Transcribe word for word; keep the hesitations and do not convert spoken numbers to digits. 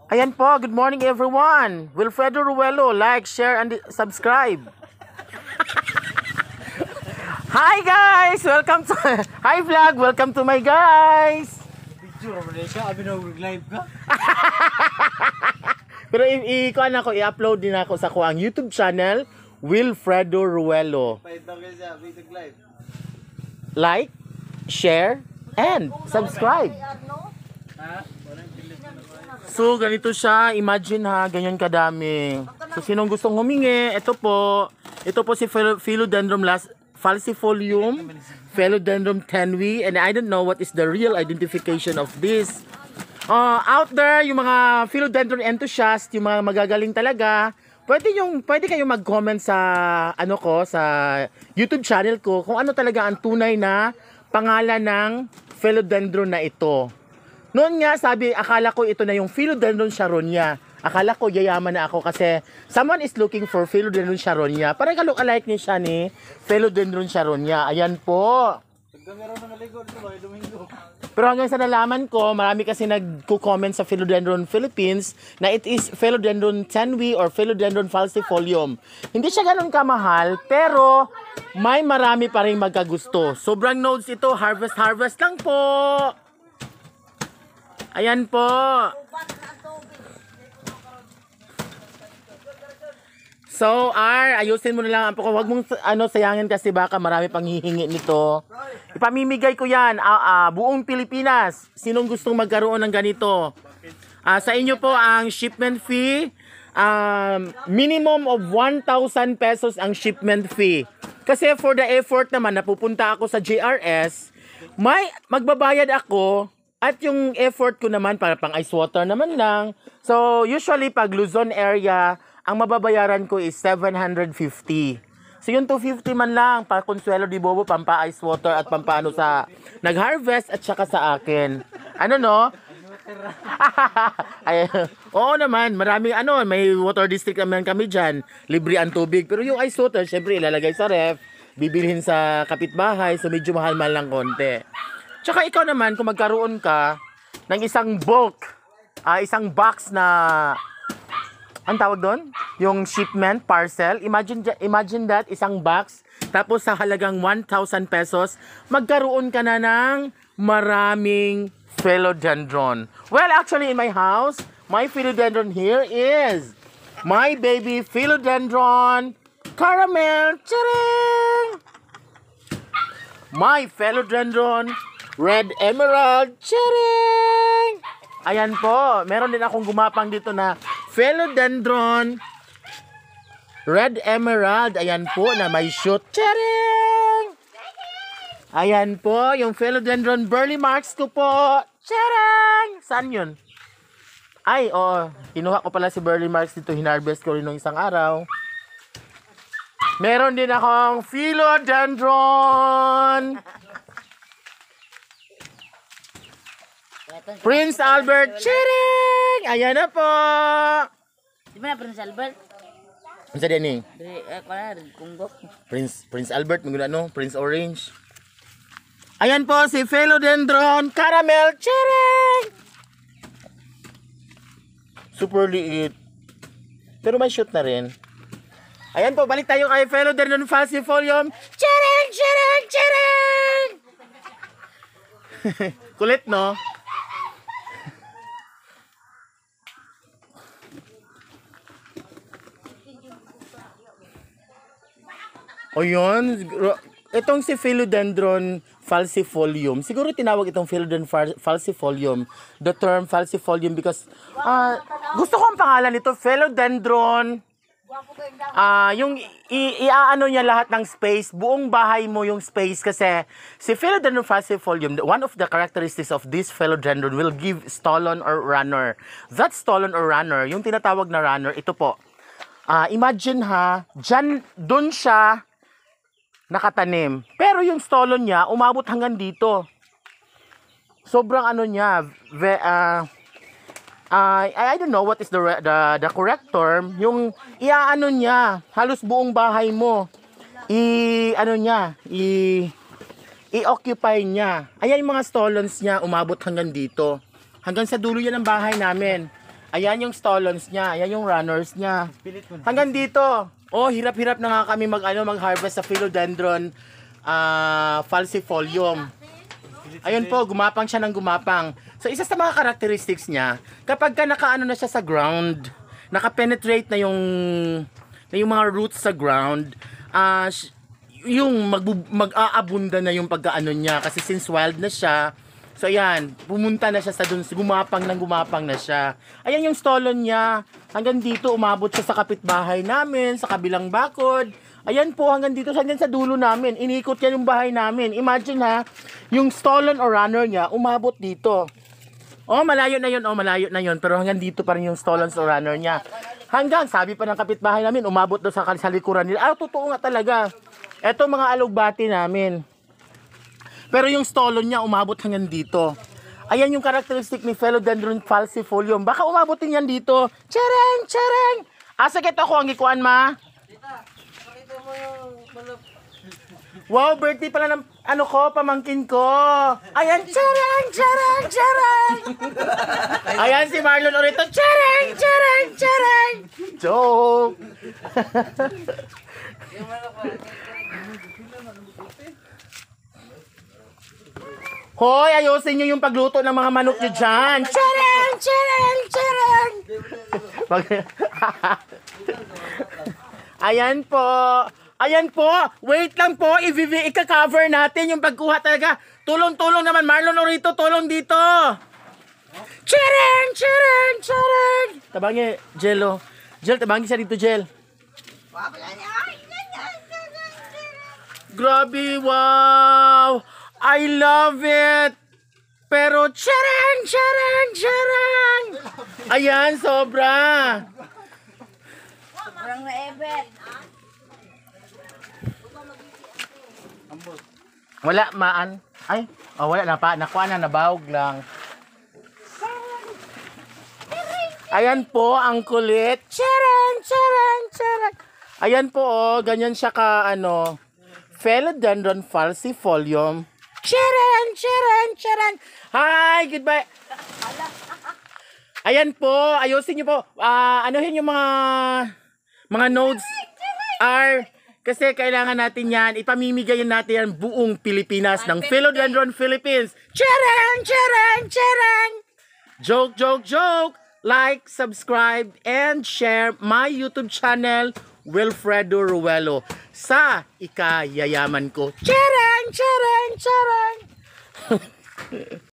Ayan po, good morning everyone. Will Ruelo, like, share, and subscribe. Hi guys! Welcome to... Hi vlog! Welcome to my guys! Picture mo na siya, abi na live ka. Pero i-kuan ako, i-upload din ako sa kuang YouTube channel, Will Ruelo. Paitang ka siya, abi live. Like, share, and subscribe. Ha? So, ganito siya. Imagine ha, ganyan kadami. So, sinong gustong humingi? Ito po. Ito po si Philodendron falcifolium, Philodendron tenwi, and I don't know what is the real identification of this. Uh, out there, yung mga Philodendron enthusiast, yung mga magagaling talaga, pwede yung pwede kayo mag-comment sa ano ko, sa YouTube channel ko kung ano talaga ang tunay na pangalan ng Philodendron na ito. Noon nga, sabi, akala ko ito na yung Philodendron sharonia. Akala ko yayaman na ako kasi someone is looking for Philodendron sharonia. Parang kalok-alike niya siya ni Philodendron sharonia. Ayan po. Pero hanggang sa nalaman ko, marami kasi nagko-comment sa Philodendron Philippines na it is Philodendron tenwi or Philodendron falcifolium. Hindi siya ganun kamahal, pero may marami pa rin magkagusto. Sobrang nodes ito, harvest-harvest lang po. Ayan po. So, R, ayusin mo na lang. Huwag mong ano, sayangin kasi baka marami pang hihingi nito. Ipamimigay ko yan. Uh, uh, buong Pilipinas. Sinong gustong magkaroon ng ganito? Uh, sa inyo po ang shipment fee. Um, minimum of one thousand pesos ang shipment fee. Kasi for the effort naman, napupunta ako sa J R S, may magbabayad ako. At yung effort ko naman para pang ice water naman lang. So, usually pag Luzon area, ang mababayaran ko is seven hundred fifty. So, yung two fifty man lang, para Consuelo di Bobo, pampa ice water at pampano sa nag-harvest at saka sa akin. Ano no? Ay, oo naman, maraming ano, may water district naman kami dyan. Libre ang tubig. Pero yung ice water, syempre ilalagay sa ref, bibilhin sa kapitbahay, so medyo mahal-mahal lang konti. Tsaka ikaw naman, kung magkaroon ka ng isang bulk, uh, isang box na, ang tawag doon? Yung shipment, parcel. Imagine, imagine that, isang box. Tapos sa halagang one thousand pesos, magkaroon ka na ng maraming Philodendron. Well, actually in my house, my Philodendron here is my baby Philodendron caramel. Charing! My Philodendron Red Emerald, charing! Ayan po, meron din akong gumapang dito na Philodendron Red Emerald. Ayan po, na may shoot, charing! Ayan po, yung Philodendron Burley Marks ko po, charing! Saan yun? Ay, oo, kinuha ko pala si Burley Marks dito, hinarvest ko rin nung isang araw. Meron din akong Philodendron Prince Albert, chiring! Ayan na po! Di ba na Prince Albert? Ano sa din eh? Prince, Prince Albert, mga ano? Prince Orange. Ayan po si Philodendron Caramel, chiring! Super liit. Pero may shoot na rin. Ayan po, balik tayo kay Philodendron falcifolium. Chiring! Chiring! Chiring! Kulit, no? O yun, itong si Philodendron falcifolium, siguro tinawag itong Philodendron falcifolium, the term falcifolium because uh, gusto ko ang pangalan nito, Philodendron, uh, yung iaano niya lahat ng space, buong bahay mo yung space kasi si Philodendron falcifolium, one of the characteristics of this Philodendron will give stolon or runner. That stolon or runner, yung tinatawag na runner, ito po. Uh, imagine ha, dyan, dun siya nakatanim. Pero yung stolon niya, umabot hanggang dito. Sobrang ano niya, ve, uh, uh, I, I don't know what is the, the, the correct term. Yung iaano niya, halos buong bahay mo. I, ano niya, i, i-occupy niya. Ayan yung mga stolons niya, umabot hanggang dito. Hanggang sa dulo yan ng bahay namin. Ayan yung stolons niya, ayan yung runners niya. Pilit mo na. Hanggang dito. Oh, hirap-hirap na nga kami mag ano mag-harvest sa Philodendron ah falcifolium. Ayun po, gumapang siya ng gumapang. So isa sa mga characteristics niya, kapag ka nakaano na siya sa ground, naka-penetrate na yung na yung mga roots sa ground, ah sh- yung mag mag-aabunda na yung pagkaano niya kasi since wild na siya. So ayan, pumunta na siya sa dun, gumapang ng gumapang na siya. Ayan yung stolon niya. Hanggang dito umabot siya sa kapitbahay namin, sa kabilang bakod. Ayan po, hanggang dito, hanggang sa dulo namin. Inikot yan yung bahay namin. Imagine ha, yung stolon or runner niya, umabot dito. Oh, malayo na yun, oh, malayo na yun. Pero hanggang dito pa rin yung stolon or runner niya. Hanggang, sabi pa ng kapitbahay namin, umabot doon sa, sa likuran nila. Ah, totoo nga talaga. Eto mga alugbati namin. Pero yung stolon niya, umabot hanggang dito. Ayan yung karakteristik ni Philodendron falcifolium. Baka umabot din yan dito. Tchereng! Tchereng! Asa kito ako ang ikuan, ma? Wow, birthday pala ng ano ko, pamangkin ko. Ayan, tchereng, tchereng, tchereng. Ayan si Marlon Orito, tchereng, tchereng, tchereng. Joke. Hoy, ayusin niyo yung pagluto ng mga manok niyo dyan. Tchereng, tchereng, tchereng. Ayan po. Ayan po. Wait lang po. I-V V ika-cover natin yung pagkuha talaga. Tulong-tulong naman. Marlon Orito, tulong dito. Tchereng! Tchereng! Tchereng! Tabangi, Jello. Jel, tabangi siya dito, Jel. Grabe, wow! I love it! Pero, tchereng! Tchereng! Tchereng! Ayan, sobra! Sobrang naebet. Wala, maan. Ay, oh, wala na pa. Nakuha na, nabawag lang. Ayan po, ang kulit. Tchereng! Tchereng! Tchereng! Ayan po, oh, ganyan siya ka, ano, Philodendron falcifolium. Tchereng! Tchereng! Tchereng! Hi! Goodbye! Ayan po, ayusin niyo po. Ah, anuhin yung mga mga nodes are kasi kailangan natin yan, ipamimigay natin yan buong Pilipinas ng Philodendron Philippines. Tchereng! Tchereng! Tchereng! Joke, joke, joke! Like, subscribe, and share my YouTube channel, Will Ruelo, sa ikayayaman ko. Tchereng! Tchereng! Tchereng!